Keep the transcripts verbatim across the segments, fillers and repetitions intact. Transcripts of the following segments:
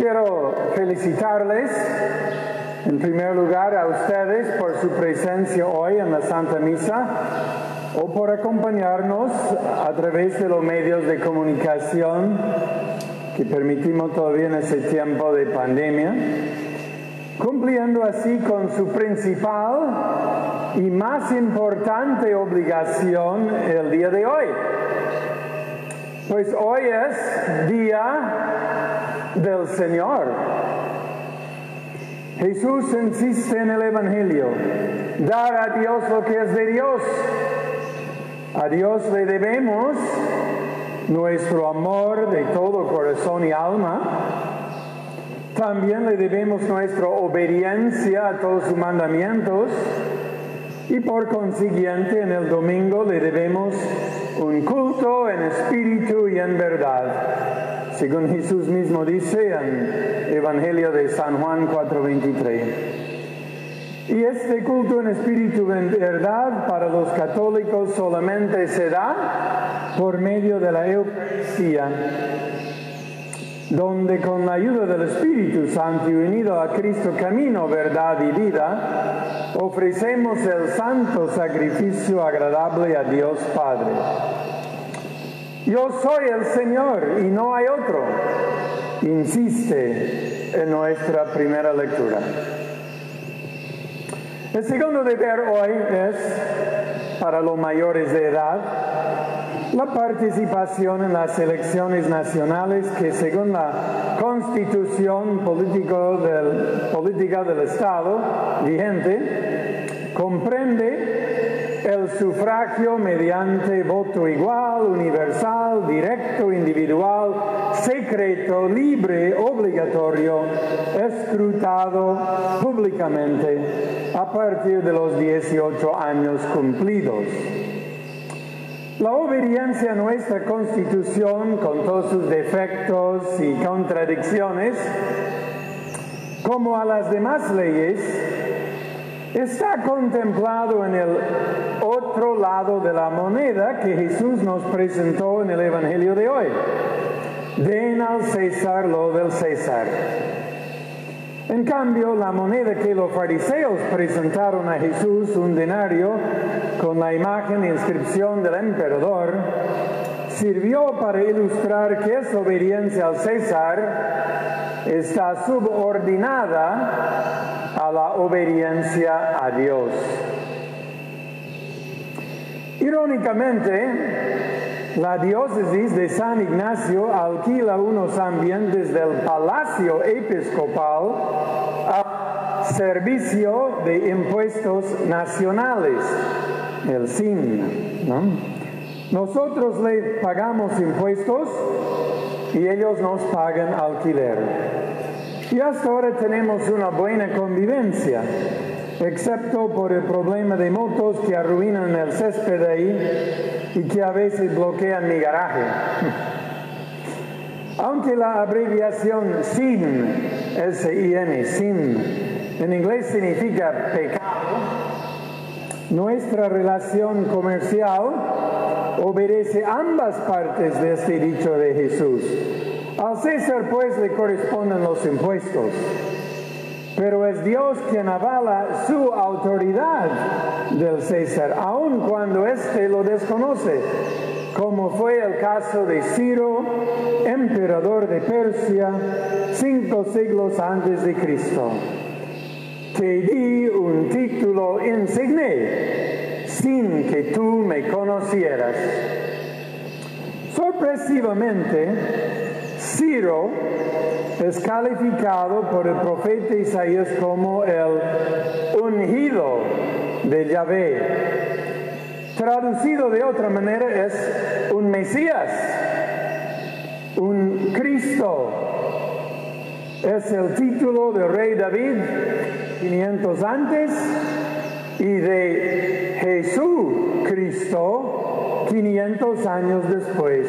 quiero felicitarles en primer lugar a ustedes por su presencia hoy en la Santa Misa o por acompañarnos a través de los medios de comunicación que permitimos todavía en ese tiempo de pandemia, cumpliendo así con su principal y más importante obligación el día de hoy. Pues hoy es día del Señor. Jesús insiste en el Evangelio, dar a Dios lo que es de Dios. A Dios le debemos nuestro amor de todo corazón y alma. También le debemos nuestra obediencia a todos sus mandamientos. Y por consiguiente, en el domingo le debemos un culto en espíritu y en verdad, según Jesús mismo dice en Evangelio de San Juan cuatro veintitrés. Y este culto en espíritu y en verdad para los católicos solamente se da por medio de la Eucaristía, donde con la ayuda del Espíritu Santo y unido a Cristo camino, verdad y vida, ofrecemos el santo sacrificio agradable a Dios Padre. Yo soy el Señor y no hay otro, insiste en nuestra primera lectura. El segundo deber hoy es, para los mayores de edad, la participación en las elecciones nacionales que, según la Constitución político del, política del Estado vigente, comprende el sufragio mediante voto igual, universal, directo, individual, secreto, libre, obligatorio, escrutado públicamente a partir de los dieciocho años cumplidos. La obediencia a nuestra Constitución, con todos sus defectos y contradicciones, como a las demás leyes, está contemplado en el otro lado de la moneda que Jesús nos presentó en el Evangelio de hoy. Den al César lo del César. En cambio, la moneda que los fariseos presentaron a Jesús, un denario con la imagen e inscripción del emperador, sirvió para ilustrar que esa obediencia al César está subordinada a la obediencia a Dios. Irónicamente, la diócesis de San Ignacio alquila unos ambientes del Palacio Episcopal a servicio de impuestos nacionales, el S I N, ¿no? Nosotros le pagamos impuestos y ellos nos pagan alquiler. Y hasta ahora tenemos una buena convivencia, excepto por el problema de motos que arruinan el césped ahí y que a veces bloquean mi garaje. Aunque la abreviación S I N, S I N, S I N, en inglés significa pecado, nuestra relación comercial obedece ambas partes de este dicho de Jesús. Al César pues le corresponden los impuestos, pero es Dios quien avala su autoridad del César, aun cuando éste lo desconoce, como fue el caso de Ciro, emperador de Persia, cinco siglos antes de Cristo. Te di un título insigne sin que tú me conocieras. Sorpresivamente, Ciro es calificado por el profeta Isaías como el ungido de Yahvé. Traducido de otra manera es un Mesías, un Cristo. Es el título del rey David quinientos antes y de Jesús Cristo quinientos años después.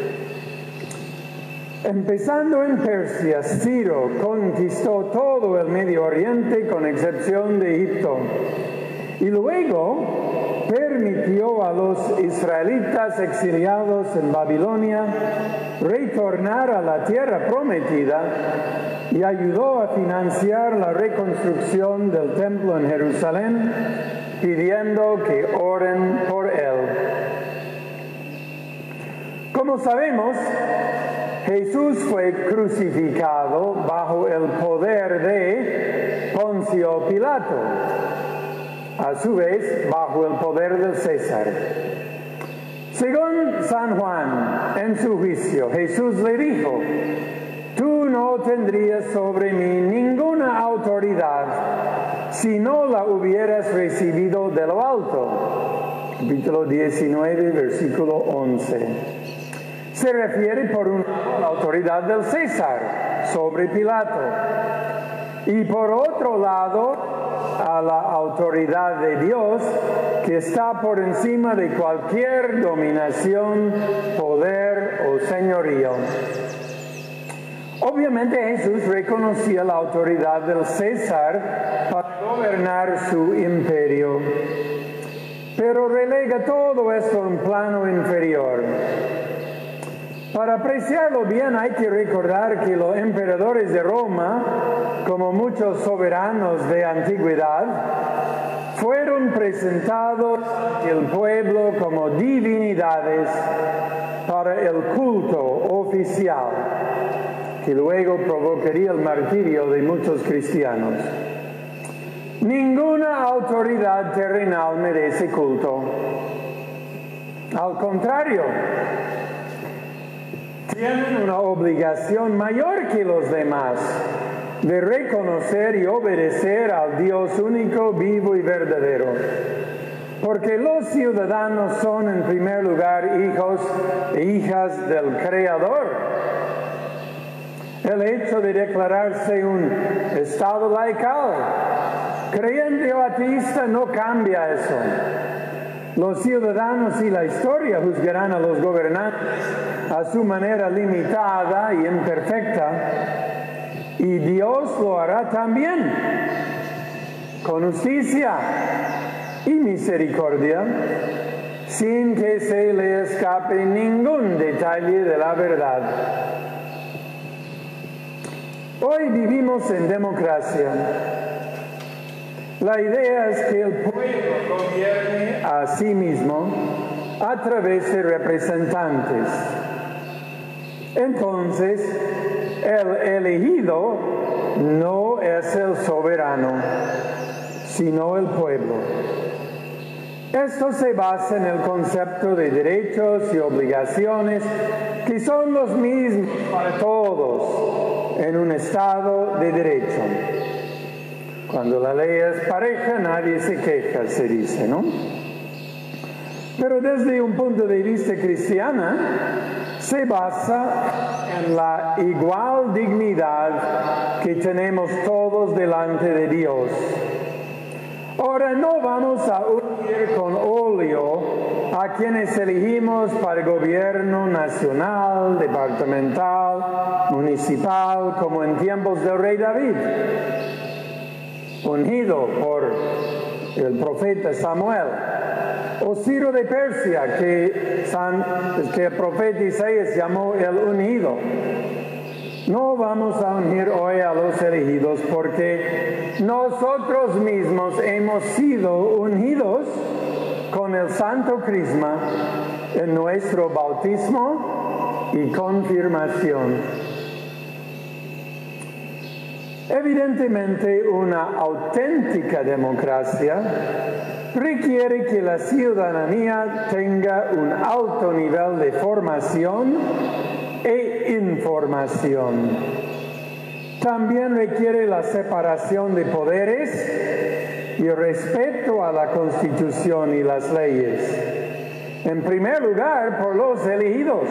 Empezando en Persia, Ciro conquistó todo el Medio Oriente con excepción de Egipto. Y luego permitió a los israelitas exiliados en Babilonia retornar a la tierra prometida y ayudó a financiar la reconstrucción del templo en Jerusalén, pidiendo que oren por él. Como sabemos, Jesús fue crucificado bajo el poder de Poncio Pilato, a su vez bajo el poder del César. Según San Juan, en su juicio, Jesús le dijo: tú no tendrías sobre mí ninguna autoridad si no la hubieras recibido de lo alto. Capítulo diecinueve, versículo once. Se refiere por un lado a la autoridad del César sobre Pilato y por otro lado a la autoridad de Dios, que está por encima de cualquier dominación, poder o señorío. Obviamente Jesús reconocía la autoridad del César para gobernar su imperio, pero relega todo esto a un plano inferior. Para apreciarlo bien hay que recordar que los emperadores de Roma, como muchos soberanos de antigüedad, fueron presentados ante el pueblo como divinidades para el culto oficial, que luego provocaría el martirio de muchos cristianos. Ninguna autoridad terrenal merece culto. Al contrario, tienen una obligación mayor que los demás de reconocer y obedecer al Dios único, vivo y verdadero. Porque los ciudadanos son en primer lugar hijos e hijas del Creador. El hecho de declararse un Estado laical, creyente o ateísta, no cambia eso. Los ciudadanos y la historia juzgarán a los gobernantes a su manera limitada y imperfecta, y Dios lo hará también, con justicia y misericordia, sin que se le escape ningún detalle de la verdad. Hoy vivimos en democracia. La idea es que el pueblo gobierne a sí mismo a través de representantes. Entonces, el elegido no es el soberano, sino el pueblo. Esto se basa en el concepto de derechos y obligaciones que son los mismos para todos en un Estado de derecho. Cuando la ley es pareja, nadie se queja, se dice, ¿no? Pero desde un punto de vista cristiano, se basa en la igual dignidad que tenemos todos delante de Dios. Ahora no vamos a unir con óleo a quienes elegimos para el gobierno nacional, departamental, municipal, como en tiempos del rey David, ungido por el profeta Samuel, o Ciro de Persia, que, San, que el profeta Isaías llamó el ungido. No vamos a ungir hoy a los elegidos porque nosotros mismos hemos sido ungidos con el Santo Crisma en nuestro bautismo y confirmación. Evidentemente, una auténtica democracia requiere que la ciudadanía tenga un alto nivel de formación e información. También requiere la separación de poderes y respeto a la Constitución y las leyes. En primer lugar, por los elegidos.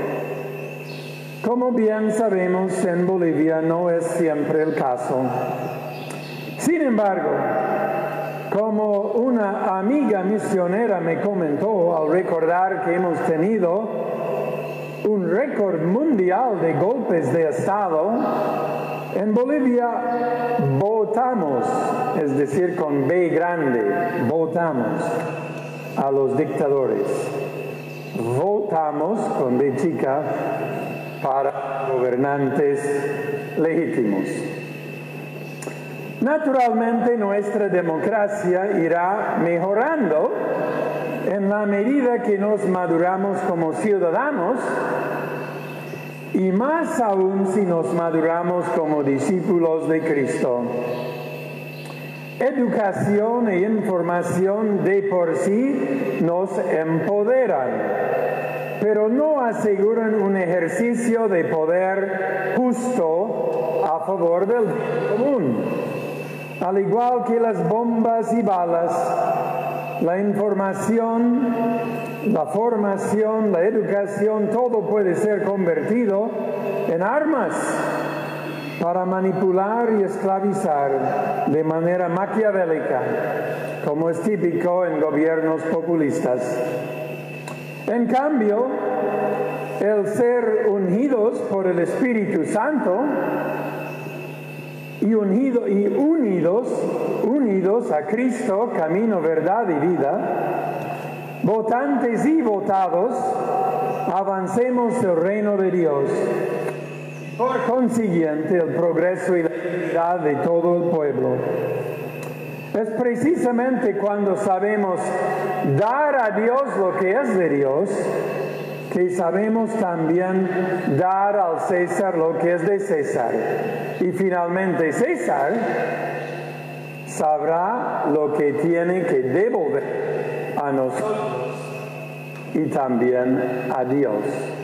Como bien sabemos, en Bolivia no es siempre el caso. Sin embargo, como una amiga misionera me comentó al recordar que hemos tenido un récord mundial de golpes de Estado, en Bolivia votamos, es decir, con B grande, votamos. a los dictadores. Votamos con de chica para gobernantes legítimos. Naturalmente nuestra democracia irá mejorando en la medida que nos maduramos como ciudadanos y más aún si nos maduramos como discípulos de Cristo. Educación e información de por sí nos empoderan, pero no aseguran un ejercicio de poder justo a favor del bien común. Al igual que las bombas y balas, la información, la formación, la educación, todo puede ser convertido en armas para manipular y esclavizar de manera maquiavélica, como es típico en gobiernos populistas. En cambio, el ser ungidos por el Espíritu Santo y, unido, y unidos, unidos a Cristo, camino, verdad y vida, votantes y votados, avancemos el reino de Dios. Por consiguiente, el progreso y la unidad de todo el pueblo. Es precisamente cuando sabemos dar a Dios lo que es de Dios, que sabemos también dar al César lo que es de César. Y finalmente César sabrá lo que tiene que devolver a nosotros y también a Dios.